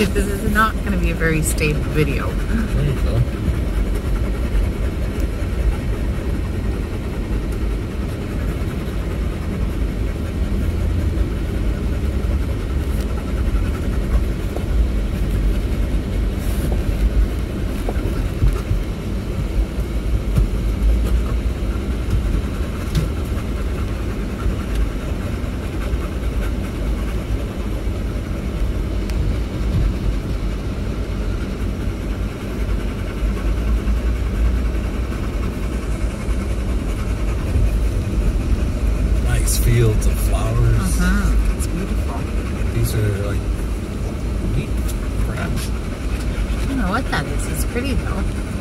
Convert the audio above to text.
This is not going to be a very stable video. There you go. Fields of flowers. It's beautiful. These are like wheat, perhaps. I don't know what that is. It's pretty though.